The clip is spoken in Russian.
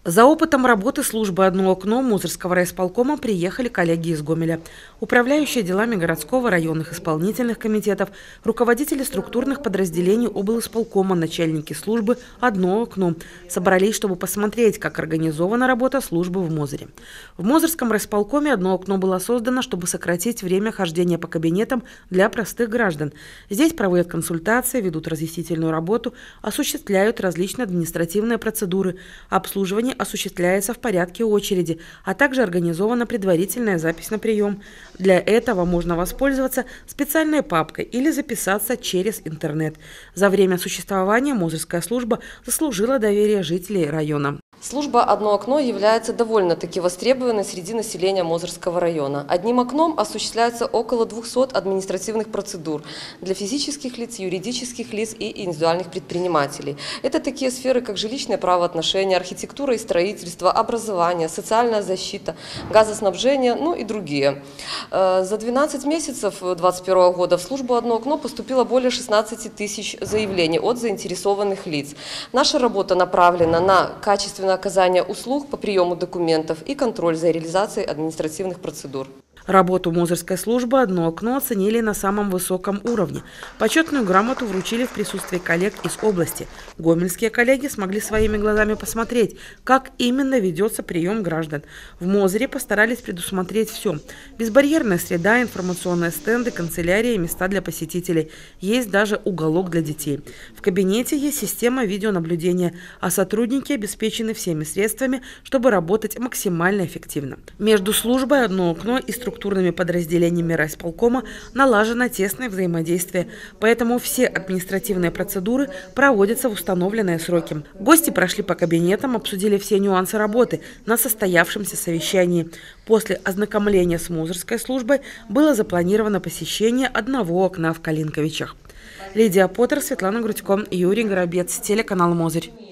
За опытом работы службы «Одно окно» Мозырского райисполкома приехали коллеги из Гомеля. Управляющие делами городского, районных исполнительных комитетов, руководители структурных подразделений облисполкома, начальники службы «Одно окно» собрались, чтобы посмотреть, как организована работа службы в Мозыре. В Мозырском райисполкоме «Одно окно» было создано, чтобы сократить время хождения по кабинетам для простых граждан. Здесь проводят консультации, ведут разъяснительную работу, осуществляют различные административные процедуры, обслуживание осуществляется в порядке очереди, а также организована предварительная запись на прием. Для этого можно воспользоваться специальной папкой или записаться через интернет. За время существования Мозырская служба заслужила доверие жителей района. Служба «Одно окно» является довольно-таки востребованной среди населения Мозырского района. Одним окном осуществляется около 200 административных процедур для физических лиц, юридических лиц и индивидуальных предпринимателей. Это такие сферы, как жилищные правоотношения, архитектура и строительство, образование, социальная защита, газоснабжение, ну и другие. За 12 месяцев 2021 года в службу «Одно окно» поступило более 16 тысяч заявлений от заинтересованных лиц. Наша работа направлена на качественное оказание услуг по приему документов и контроль за реализацией административных процедур. Работу Мозырской службы «Одно окно» оценили на самом высоком уровне. Почетную грамоту вручили в присутствии коллег из области. Гомельские коллеги смогли своими глазами посмотреть, как именно ведется прием граждан. В Мозыре постарались предусмотреть все. Безбарьерная среда, информационные стенды, канцелярии, места для посетителей. Есть даже уголок для детей. В кабинете есть система видеонаблюдения, а сотрудники обеспечены всеми средствами, чтобы работать максимально эффективно. Между службой «Одно окно» и структурными подразделениями райисполкома налажено тесное взаимодействие, поэтому все административные процедуры проводятся в установленные сроки. Гости прошли по кабинетам, обсудили все нюансы работы на состоявшемся совещании. После ознакомления с Мозырской службой было запланировано посещение одного окна в Калинковичах. Лидия Поттер, Светлана Грудько, Юрий Горобец, телеканал Мозырь.